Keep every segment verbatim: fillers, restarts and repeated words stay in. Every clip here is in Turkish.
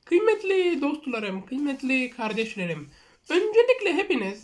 Kıymetli dostlarım, kıymetli kardeşlerim, öncelikle hepiniz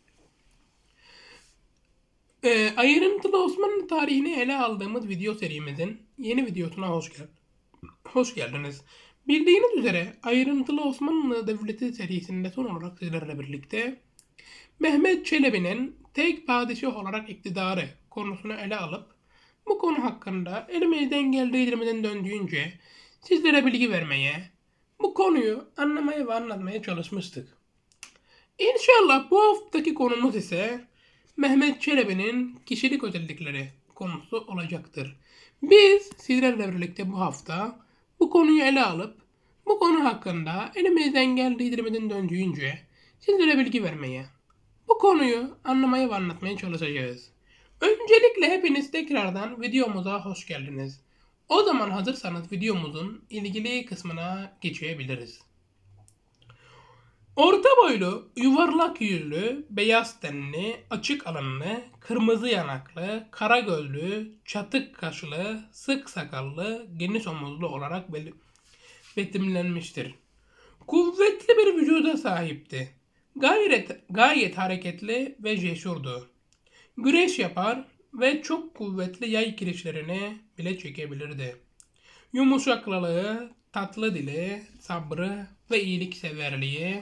e, ayrıntılı Osmanlı tarihini ele aldığımız video serimizin yeni videosuna hoş, gel hoş geldiniz. Bildiğiniz üzere ayrıntılı Osmanlı Devleti serisinde son olarak sizlerle birlikte Mehmet Çelebi'nin tek padişah olarak iktidarı konusunu ele alıp bu konu hakkında elimizden geldiği elimizden döndüğünce sizlere bilgi vermeye, bu konuyu anlamaya ve anlatmaya çalışmıştık. İnşallah bu haftaki konumuz ise Mehmet Çelebi'nin kişilik özellikleri konusu olacaktır. Biz sizlerle birlikte bu hafta bu konuyu ele alıp bu konu hakkında elimizden geldiği elimizden döndüğünce sizlere bilgi vermeye, bu konuyu anlamaya ve anlatmaya çalışacağız. Öncelikle hepiniz tekrardan videomuza hoş geldiniz. O zaman hazırsanız videomuzun ilgili kısmına geçebiliriz. Orta boylu, yuvarlak yüzlü, beyaz tenli, açık alınlı, kırmızı yanaklı, kara gözlü, çatık kaşlı, sık sakallı, geniş omuzlu olarak betimlenmiştir. Kuvvetli bir vücuda sahipti. Gayet, gayet hareketli ve cesurdu. Güreş yapar ve çok kuvvetli yay kirişlerini bile çekebilirdi. Yumuşaklılığı, tatlı dili, sabrı ve iyilikseverliği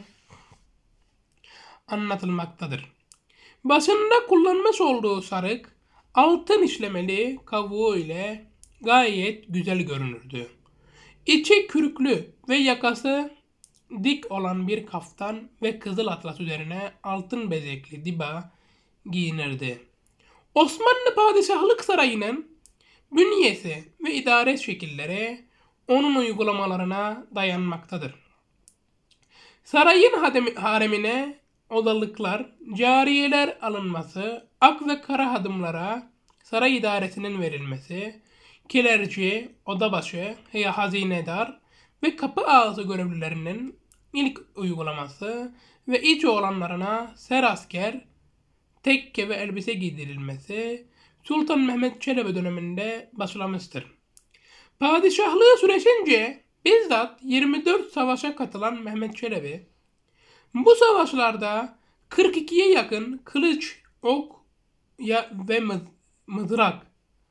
anlatılmaktadır. Başında kullanmış olduğu sarık, altın işlemeli kavuğu ile gayet güzel görünürdü. İçi kürklü ve yakası dik olan bir kaftan ve kızıl atlas üzerine altın bezekli diba giyinirdi. Osmanlı Padişahlık Sarayı'nın bünyesi ve idare şekilleri onun uygulamalarına dayanmaktadır. Sarayın haremine odalıklar, cariyeler alınması, ak ve kara hadımlara saray idaresinin verilmesi, kilerci, odabaşı, hazinedar ve kapı ağzı görevlilerinin ilk uygulaması ve iç oğlanlarına serasker, tekke ve elbise giydirilmesi Sultan Mehmet Çelebi döneminde başlamıştır. Padişahlığı süresince bizzat yirmi dört savaşa katılan Mehmet Çelebi, bu savaşlarda kırk ikiye yakın kılıç, ok ve mızrak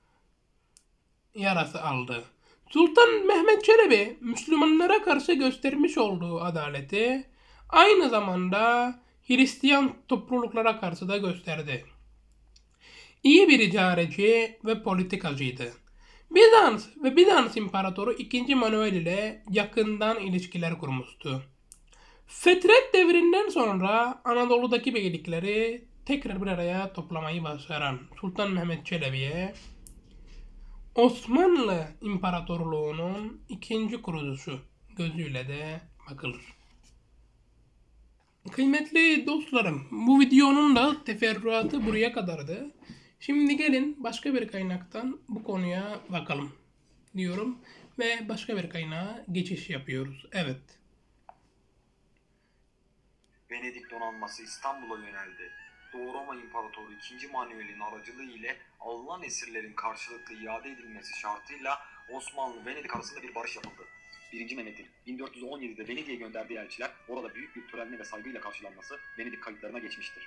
yarası aldı. Sultan Mehmet Çelebi, Müslümanlara karşı göstermiş olduğu adaleti aynı zamanda Hristiyan topluluklara karşı da gösterdi. İyi bir idareci ve politikacıydı. Bizans ve Bizans İmparatoru ikinci. Manuel ile yakından ilişkiler kurmuştu. Fetret devrinden sonra Anadolu'daki beylikleri tekrar bir araya toplamayı başaran Sultan Mehmet Çelebi'ye Osmanlı İmparatorluğu'nun ikinci kurucusu gözüyle de bakılır. Kıymetli dostlarım, bu videonun da teferruatı buraya kadardı. Şimdi gelin başka bir kaynaktan bu konuya bakalım diyorum ve başka bir kaynağa geçiş yapıyoruz. Evet. Venedik donanması İstanbul'a yöneldi. Doğu Roma İmparatoru ikinci. Manuel'in aracılığı ile alınan esirlerin karşılıklı iade edilmesi şartıyla Osmanlı-Venedik arasında bir barış yapıldı. birinci. Mehmet'in bin dört yüz on yedide Venedik'e gönderdiği elçiler orada büyük bir törenle ve saygıyla karşılanması Venedik kayıtlarına geçmiştir.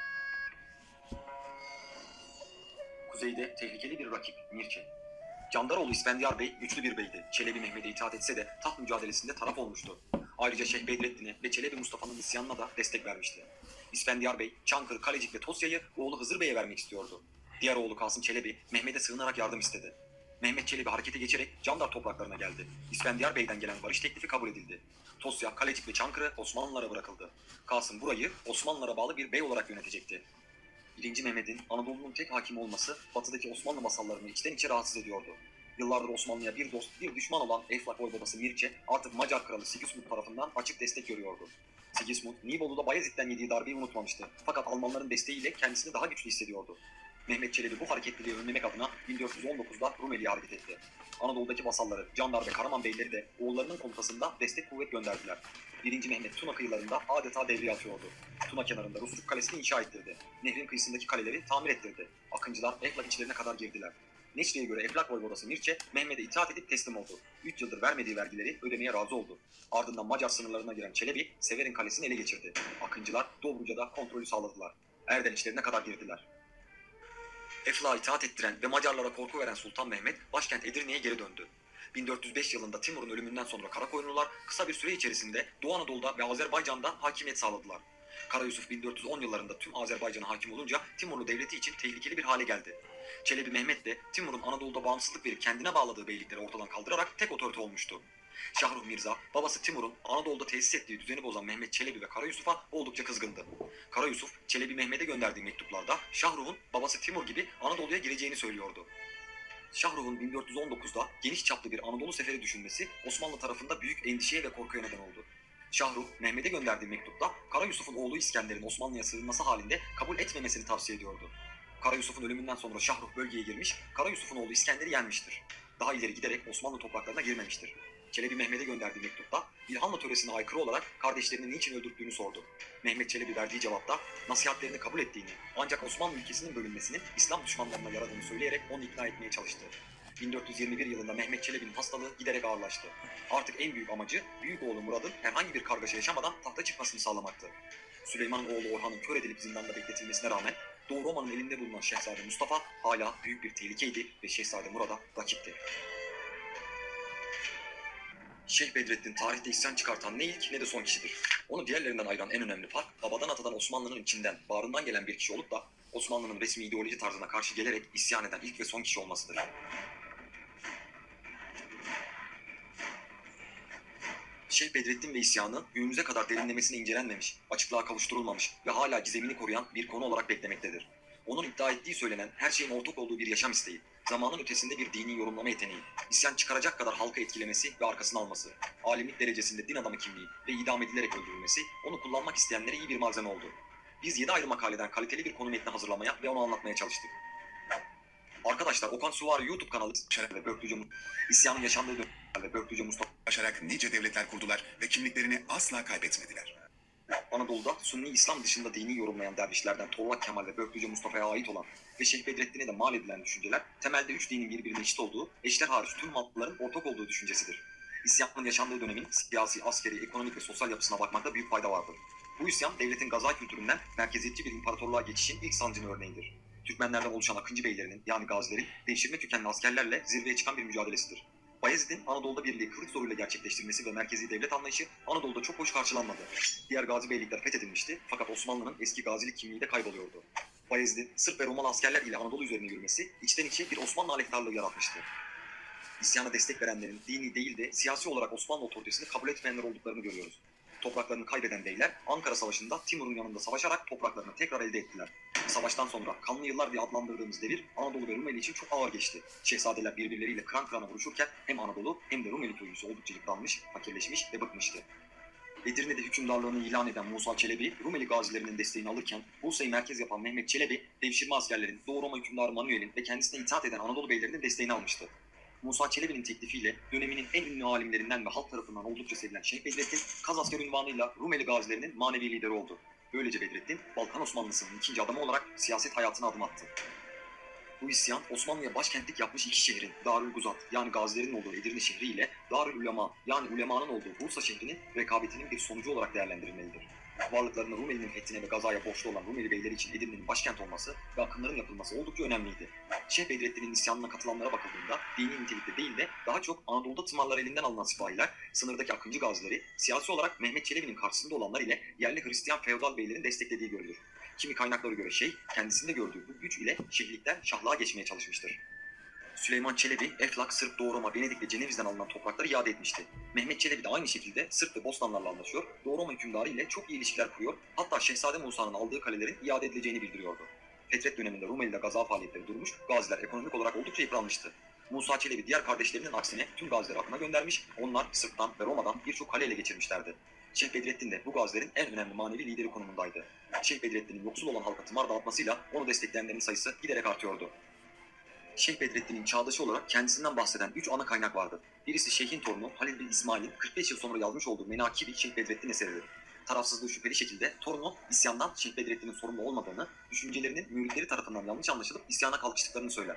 Kuzeyde tehlikeli bir rakip Mirçe. Candaroğlu İsfendiyar Bey güçlü bir beydi. Çelebi Mehmet'e itaat etse de taht mücadelesinde taraf olmuştu. Ayrıca Şeyh Bedrettin'e ve Çelebi Mustafa'nın isyanına da destek vermişti. İsfendiyar Bey, Çankırı, Kalecik ve Tosya'yı oğlu Hızır Bey'e vermek istiyordu. Diğer oğlu Kasım Çelebi, Mehmet'e sığınarak yardım istedi. Mehmet Çelebi harekete geçerek Candar topraklarına geldi. İsfendiyar Bey'den gelen barış teklifi kabul edildi. Tosya, Kalecik ve Çankırı Osmanlılara bırakıldı. Kasım burayı Osmanlılara bağlı bir bey olarak yönetecekti. birinci. Mehmet'in Anadolu'nun tek hakim olması batıdaki Osmanlı vasallarını içten içe rahatsız ediyordu. Yıllardır Osmanlı'ya bir dost, bir düşman olan Eflak Voyvodası Mirçe artık Macar kralı Sigismund tarafından açık destek görüyordu. Sigismund, Nibolu'da Bayezid'den yediği darbeyi unutmamıştı. Fakat Almanların desteğiyle kendisini daha güçlü hissediyordu. Mehmet Çelebi bu hareketliliği önlemek adına bin dört yüz on dokuzda Rumeli'ye hareket etti. Anadolu'daki vasalları Candar ve Karaman beyleri de oğullarının komutasında destek kuvvet gönderdiler. birinci. Mehmet Tuna kıyılarında adeta devriye atıyordu. Tuna kenarında Rusçuk Kalesi'ni inşa ettirdi. Nehrin kıyısındaki kaleleri tamir ettirdi. Akıncılar Eflak içlerine kadar girdiler. Neçri'ye göre Eflak Voyvodası Mirçe, Mehmet'e itaat edip teslim oldu. üç yıldır vermediği vergileri ödemeye razı oldu. Ardından Macar sınırlarına giren Çelebi, Severin Kalesi'ni ele geçirdi. Akıncılar Dobruca'da kontrolü sağladılar. Erden içlerine kadar girdiler. Eflak'a itaat ettiren ve Macarlara korku veren Sultan Mehmet, başkent Edirne'ye geri döndü. bin dört yüz beş yılında Timur'un ölümünden sonra Karakoyunlular kısa bir süre içerisinde Doğu Anadolu'da ve Azerbaycan'da hakimiyet sağladılar. Kara Yusuf bin dört yüz on yıllarında tüm Azerbaycan'a hakim olunca Timurlu devleti için tehlikeli bir hale geldi. Çelebi Mehmet de Timur'un Anadolu'da bağımsızlık verip kendine bağladığı beylikleri ortadan kaldırarak tek otorite olmuştu. Şahruh Mirza, babası Timur'un Anadolu'da tesis ettiği düzeni bozan Mehmet Çelebi ve Kara Yusuf'a oldukça kızgındı. Kara Yusuf, Çelebi Mehmet'e gönderdiği mektuplarda Şahruh'un babası Timur gibi Anadolu'ya gireceğini söylüyordu. Şahruh'un bin dört yüz on dokuzda geniş çaplı bir Anadolu seferi düşünmesi Osmanlı tarafında büyük endişeye ve korkuya neden oldu. Şahruh, Mehmet'e gönderdiği mektupta Kara Yusuf'un oğlu İskender'in Osmanlı'ya sığınması halinde kabul etmemesini tavsiye ediyordu. Kara Yusuf'un ölümünden sonra Şahruh bölgeye girmiş, Kara Yusuf'un oğlu İskender'i yenmiştir. Daha ileri giderek Osmanlı topraklarına girmemiştir. Çelebi Mehmet'e gönderdiği mektupta İlhanlı töresine aykırı olarak kardeşlerini niçin öldürdüğünü sordu. Mehmet Çelebi verdiği cevapta nasihatlerini kabul ettiğini ancak Osmanlı ülkesinin bölünmesinin İslam düşmanlarına yaradığını söyleyerek onu ikna etmeye çalıştı. bin dört yüz yirmi bir yılında Mehmet Çelebi'nin hastalığı giderek ağırlaştı. Artık en büyük amacı büyük oğlu Murad'ın herhangi bir kargaşa yaşamadan tahta çıkmasını sağlamaktı. Süleyman'ın oğlu Orhan'ın kör edilip zindanda bekletilmesine rağmen Doğu Roma'nın elinde bulunan Şehzade Mustafa hala büyük bir tehlikeydi ve Şehzade Murad'a rakipti. Şeyh Bedrettin tarihte isyan çıkartan ne ilk ne de son kişidir. Onu diğerlerinden ayıran en önemli fark, babadan atadan Osmanlı'nın içinden, bağrından gelen bir kişi olup da Osmanlı'nın resmi ideoloji tarzına karşı gelerek isyan eden ilk ve son kişi olmasıdır. Şeyh Bedrettin ve isyanı günümüze kadar derinlemesine incelenmemiş, açıklığa kavuşturulmamış ve hala gizemini koruyan bir konu olarak beklemektedir. Onun iddia ettiği söylenen her şeyin ortak olduğu bir yaşam isteği, zamanın ötesinde bir dini yorumlama yeteneği, isyan çıkaracak kadar halka etkilemesi ve arkasına alması, alimlik derecesinde din adamı kimliği ve idam edilerek öldürülmesi onu kullanmak isteyenlere iyi bir malzeme oldu. Biz yedi ayrı makaleden kaliteli bir konu metni hazırlamaya ve onu anlatmaya çalıştık. Arkadaşlar Okan Suvari YouTube kanalı ve Börklüce isyanın yaşandığı dönem ve Börklüce Mustafa Başarak nice devletler kurdular ve kimliklerini asla kaybetmediler. Anadolu'da Sünni İslam dışında dini yorumlayan dervişlerden Torlak Kemal ve Börklüce Mustafa'ya ait olan ve Şeyh Bedrettin'e de mal edilen düşünceler, temelde üç dinin birbirine eşit olduğu, eşler hariç tüm Mallıların ortak olduğu düşüncesidir. İsyanın yaşandığı dönemin siyasi, askeri, ekonomik ve sosyal yapısına bakmakta büyük fayda vardır. Bu isyan, devletin gaza kültüründen merkeziyetçi bir imparatorluğa geçişin ilk sancılı örneğidir. Türkmenlerden oluşan Akıncı beylerinin, yani gazilerin, devşirme kökenli askerlerle zirveye çıkan bir mücadelesidir. Bayezid'in Anadolu'da birliği kılıç zoruyla gerçekleştirmesi ve merkezi devlet anlayışı Anadolu'da çok hoş karşılanmadı. Diğer gazi beylikler fethedilmişti fakat Osmanlı'nın eski gazilik kimliği de kayboluyordu. Bayezid'in Sırp ve Romalı askerler ile Anadolu üzerine yürümesi içten içe bir Osmanlı aleyhtarlığı yaratmıştı. İsyana destek verenlerin dini değil de siyasi olarak Osmanlı otoritesini kabul etmeyenler olduklarını görüyoruz. Topraklarını kaybeden beyler Ankara Savaşı'nda Timur'un yanında savaşarak topraklarını tekrar elde ettiler. Savaştan sonra kanlı yıllar diye adlandırdığımız devir Anadolu ve Rumeli için çok ağır geçti. Şehzadeler birbirleriyle kıran kırana vuruşurken hem Anadolu hem de Rumeli köylüsü oldukça yıpranmış, fakirleşmiş ve bıkmıştı. Edirne'de hükümdarlığını ilan eden Musa Çelebi, Rumeli gazilerinin desteğini alırken Bursa'yı merkez yapan Mehmet Çelebi, devşirme askerlerin, Doğu Roma hükümdarı Manuel'in ve kendisine itaat eden Anadolu beylerinin desteğini almıştı. Musa Çelebi'nin teklifiyle döneminin en ünlü alimlerinden ve halk tarafından oldukça sevilen Şeyh Bedrettin, Kaz asker unvanıyla Rumeli gazilerinin manevi lideri oldu. Böylece Bedrettin, Balkan Osmanlısı'nın ikinci adamı olarak siyaset hayatına adım attı. Bu isyan, Osmanlı'ya başkentlik yapmış iki şehrin, Darül Guzat yani gazilerin olduğu Edirne şehri ile Darül Ulema yani ulemanın olduğu Bursa şehrinin rekabetinin bir sonucu olarak değerlendirilmelidir. Varlıklarını Rumeli'nin fethine ve gazaya borçlu olan Rumeli beyleri için Edirne'nin başkent olması ve akınların yapılması oldukça önemliydi. Şeyh Bedrettin'in isyanına katılanlara bakıldığında dini nitelikte değil de daha çok Anadolu'da tımarlar elinden alınan sipahiler, sınırdaki akıncı gazileri, siyasi olarak Mehmet Çelebi'nin karşısında olanlar ile yerli Hristiyan feodal beylerin desteklediği görülür. Kimi kaynaklara göre şeyh, kendisinde gördüğü bu güç ile şehirlikten şahlığa geçmeye çalışmıştır. Süleyman Çelebi, Eflak, Sırp, Doğu Roma, Venedik ve Ceneviz'den alınan toprakları iade etmişti. Mehmet Çelebi de aynı şekilde Sırp ve Bosnanlarla anlaşıyor, Doğu Roma hükümdarı ile çok iyi ilişkiler kuruyor, hatta Şehzade Musa'nın aldığı kalelerin iade edileceğini bildiriyordu. Fetret döneminde Rumeli'de gaza faaliyetleri durmuş, gaziler ekonomik olarak oldukça yıpranmıştı. Musa Çelebi diğer kardeşlerinin aksine tüm gazileri akına göndermiş, onlar Sırp'tan ve Roma'dan birçok kale ele geçirmişlerdi. Şeyh Bedrettin de bu gazilerin en önemli manevi lideri konumundaydı. Şeyh Bedrettin'in yoksul olan halka tımar dağıtmasıyla onu destekleyenlerin sayısı giderek artıyordu. Şeyh Bedrettin'in çağdaşı olarak kendisinden bahseden üç ana kaynak vardır. Birisi Şeyh'in torunu Halil bin İsmail'in kırk beş yıl sonra yazmış olduğu Menakibi Şeyh Bedrettin eseridir. Tarafsızlığı şüpheli şekilde torunu isyandan Şeyh Bedrettin'in sorumlu olmadığını, düşüncelerinin müritleri tarafından yanlış anlaşılıp isyana kalkıştıklarını söyler.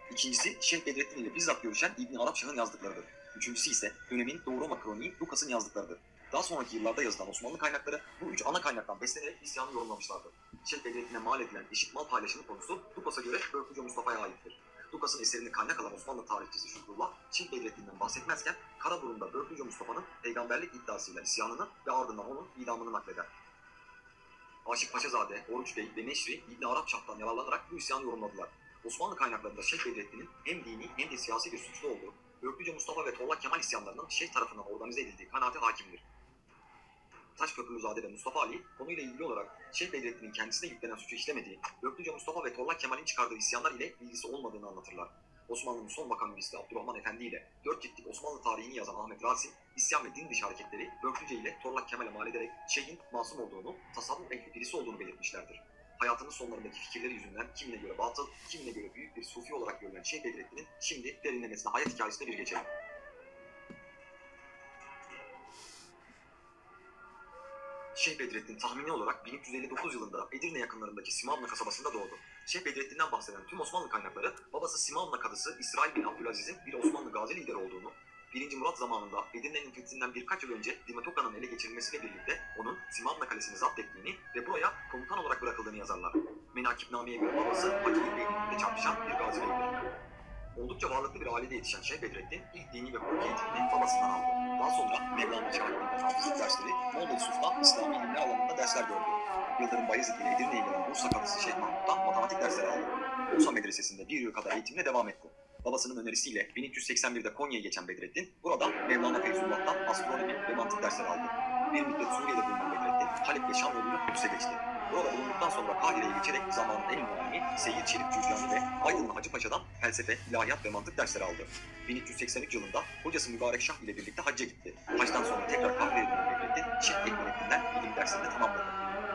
İkincisi Şeyh Bedrettin ile bizzat görüşen İbn Arap Şah'ın yazdıklarıdır. Üçüncüsü ise dönemin Doğu Roma kroniği Lukas'ın yazdıklarıdır. Daha sonraki yıllarda yazılan Osmanlı kaynakları bu üç ana kaynaktan beslenerek isyanı yorumlamışlardır. Şeyh Bedrettin'e mal edilen eşit mal paylaşımı konusu Lukas'a göre Börkücü Mustafa'ya aittir. Lukas'ın eserini kaynak alan Osmanlı tarihçisi Şükrullah, Şeyh Bedrettin'den bahsetmezken Karaburun'da Börkücü Mustafa'nın peygamberlik iddiasıyla isyanını ve ardından onun idamını nakleder. Aşık Paşazade, Oruç Bey ve Neşri İbn Arap Şah'tan yararlanarak bu isyanı yorumladılar. Osmanlı kaynaklarında Şeyh Bedrettin'in hem dini hem de siyasi bir suçlu olduğu, Börkücü Mustafa ve Torlak Kemal isyanlarının Şeyh tarafından organize edildiği kanaati hakimdir. Taşköprülüzade ve Mustafa Ali konuyla ilgili olarak Şeyh Bedrettin'in kendisine yüklenen suçu işlemediği, Börkücü Mustafa ve Torlak Kemal'in çıkardığı isyanlar ile ilgisi olmadığını anlatırlar. Osmanlı'nın son makamülisti Abdurrahman Efendi ile dört ciltlik Osmanlı tarihini yazan Ahmet Rasim, isyan ve din dışı hareketleri Börküce ile Torlak Kemal'e mal ederek Şeyh'in masum olduğunu, tasavvuf ehli birisi olduğunu belirtmişlerdir. Hayatının sonlarındaki fikirleri yüzünden kimine göre batıl, kimine göre büyük bir sufi olarak görülen Şeyh Bedrettin'in şimdi derinlemesine hayat hikayesine bir geçelim. Şeyh Bedrettin tahmini olarak bin üç yüz elli dokuz yılında Edirne yakınlarındaki Simavna kasabasında doğdu. Şeyh Bedrettin'den bahseden tüm Osmanlı kaynakları babası Simavna kadısı İsrail bin Abdülaziz'in bir Osmanlı gazi lideri olduğunu, birinci. Murat zamanında Edirne'nin fethinden birkaç yıl önce Dimetoka'nın ele geçirilmesiyle birlikte onun Simavna kalesini zapt ettiğini ve buraya komutan olarak bırakıldığını yazarlar. Menakibname'ye göre babası Hacı Bey'in çarpışan bir gazi beydir. Oldukça varlıklı bir ailede yetişen Şeyh Bedrettin ilk dini ve hukuk eğitimini babasından aldı. Daha sonra Mevlana Çağrı'nda hafızlık dersleri, Moğol Sultan İslami ilimler alanında dersler gördü. Yıldırım Bayezid ile Edirne'ye gelen Bursa kadısı Şeyh Mahmut'tan matematik dersleri aldı. Bursa medresesinde bir yıl kadar eğitimine devam etti. Babasının önerisiyle bin üç yüz seksen birde Konya'ya geçen Bedrettin, burada Mevlana Feyzullah'tan astronomi ve mantık dersleri aldı. Bir müddet Suriye'de bulunan Bedrettin, Halep ve Şam yoluyla Kudüs'e geçti. Burada bulunduktan sonra Kahire'ye geçerek zamanın en ünlü alimi Seyyid Çelik Cücani ve Aydınlı Hacı Paşa'dan felsefe, ilahiyat ve mantık dersleri aldı. bin üç yüz seksen üç yılında hocası Mübarek Şah ile birlikte hacca gitti. Hacdan sonra tekrar Kahire'ye dönen Bedrettin, Şeyh Ekmelettin'den ilim derslerini tamamladı.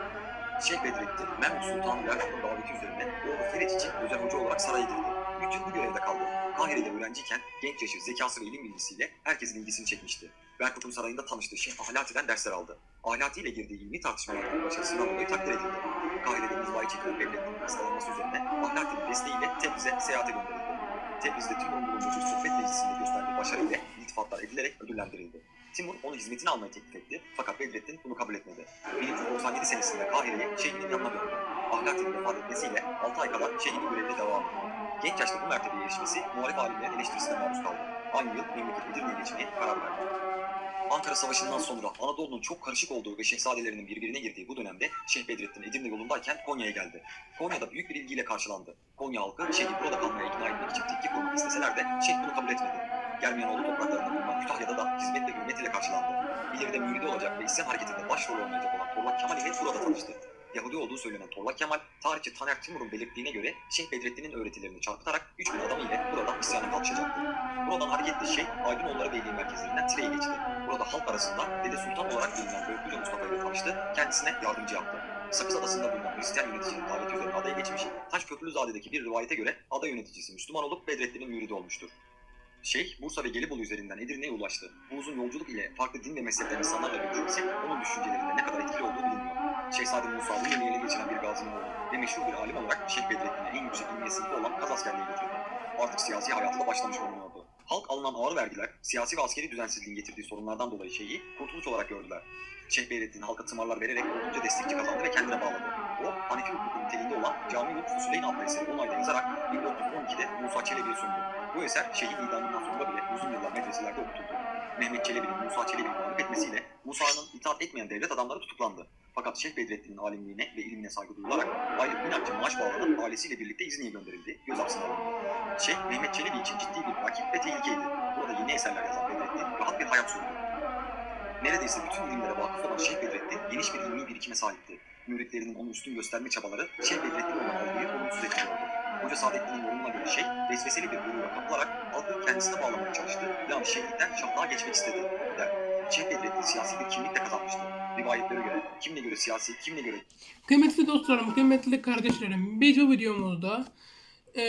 Şeyh Bedrettin, Mehmet Sultan Yalçın'ın daveti üzerine oğlu Ferit için özel hoca olarak saraya girdi. üç yıl bu görevde kaldı. Kahire'de öğrenciyken genç yaşı, zekası ve ilim bilgisiyle herkesin ilgisini çekmişti. Berkut'un sarayında tanıştığı Şeyh Ahlati'den dersler aldı. Ahlati ile girdiği ilmi tartışmalardan başarısından dolayı takdir edildi. Kahire'de mızvayı çekilen Bedrettin'in hastalanması üzerine Ahlati'nin desteğiyle Tebriz'e seyahate gönderildi. Tebriz'de Timur'un bulunduğu bir sohbet meclisinde gösterdiği başarıyla iltifatlar edilerek ödüllendirildi. Timur onu hizmetine almayı teklif etti fakat Bedrettin bunu kabul etmedi. bin üç yüz doksan yedi senesinde Kahire'ye Şeyh'inin yanına döndü. Ahlati'nin vefat etmesiyle altı ay kala Şeyh'in görevine devam etti. Genç yaşta bu mertebeye erişmesi muhalif alimlerin eleştirisine maruz kaldı. Aynı yıl memleket Edirne'ye geçmeye karar verdi. Ankara Savaşı'ndan sonra Anadolu'nun çok karışık olduğu ve şehzadelerinin birbirine girdiği bu dönemde Şeyh Bedrettin Edirne yolundayken Konya'ya geldi. Konya'da büyük bir ilgiyle karşılandı. Konya halkı Şeyh'i burada kalmaya ikna etmek için teklif kurmak isteseler de Şeyh bunu kabul etmedi. Germiyanoğlu topraklarında bulunan Kütahya'da da hizmet ve hürmet ile karşılandı. İleride müridi olacak ve isyan hareketinde başrol oynayacak olan Torlak Kemal ile burada tanıştı. Yahudi olduğu söylenen Torlak Kemal, tarihçi Taner Timur'un belirttiğine göre Şeyh Bedrettin'in öğretilerini çarpıtarak üç bin adamı ile burada isyana kalkışacaktı. Buradan hareketle Şeyh, Aydınoğulları Beyliği merkezlerinden Tire'ye geçti. Burada halk arasında Dede Sultan olarak bilinen Börkücü Mustafa ile tanıştı, kendisine yardımcı yaptı. Sakız Adası'nda bulunan Hristiyan yöneticinin daveti üzerine adaya geçmiş, Taşköprülüzade'deki bir rivayete göre ada yöneticisi Müslüman olup Bedrettin'in müridi olmuştur. Şeyh, Bursa ve Gelibolu üzerinden Edirne'ye ulaştı. Bu uzun yolculuk ile farklı din ve mezhepten insanlarla görüşmesi onun düşüncelerinde ne kadar etkili olduğu bilinmiyor. Şehzade Musa bu yeni ele geçiren bir gazinin oğlu ve meşhur bir alim olarak Şeyh Bedrettin'e en yüksek ilmiye sınıfı olan Kaz askerliği götürdü. Artık siyasi hayatı da başlamış bulunuyordu. Halk alınan ağır vergiler, siyasi ve askeri düzensizliğin getirdiği sorunlardan dolayı Şeyh'i kurtuluş olarak gördüler. Şeyh Bedrettin halka tımarlar vererek oldukça destekçi kazandı ve kendine bağladı. O, Hanefi hukuku niteliğinde olan Cami-ül Fusuleyn adlı eseri on ayda yazarak bin dört yüz on ikide Musa Çelebi'ye sundu. Bu eser Şeyh'in idamından sonra bile uzun yıllar medreselerde okutuldu. Mehmet Çelebi'nin Musa Çelebi'yi mağlup etmesiyle Musa'nın itaat etmeyen devlet adamları tutuklandı. Fakat Şeyh Bedrettin'in alimliğine ve ilmine saygı duyularak aylık binlerce maaş bağlanıp ailesiyle birlikte İzni'ye gönderildi, gözaltına alındı. Şeyh Mehmet Çelebi için ciddi bir rakip ve tehlikeydi. Burada yeni eserler yazan Bedrettin rahat bir hayat sürdü. Neredeyse bütün ilimlere vakıf olan Şeyh Bedrettin geniş bir ilmi birikime sahipti. Müritlerinin onu üstün gösterme çabaları Şeyh Bedrettin olan algıyı olumsuz etkiliyordu. Hoca Saadettin'in yorumuna göre Şeyh, vesveseli bir gurura kapılarak halkı kendisine bağlamaya çalıştı ve yani şeyhlikten şahlığa geçmek istedi der. Şeyh Bedrettin siyasi bir kimlik de kazanmıştı. Rivayetlere göre, kimine göre siyasi, kimine göre... Kıymetli dostlarım, kıymetli kardeşlerim, biz bu videomuzda e,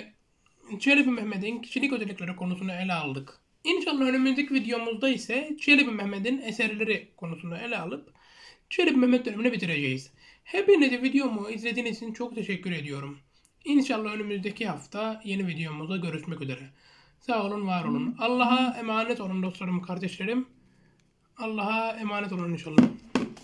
Çelebi Mehmet'in kişilik özellikleri konusunu ele aldık. İnşallah önümüzdeki videomuzda ise Çelebi Mehmet'in eserleri konusunu ele alıp Çelebi Mehmet dönemini bitireceğiz. Hepinize videomu izlediğiniz için çok teşekkür ediyorum. İnşallah önümüzdeki hafta yeni videomuzda görüşmek üzere. Sağ olun, var olun. Allah'a emanet olun dostlarım, kardeşlerim. Allah'a emanet olun inşallah.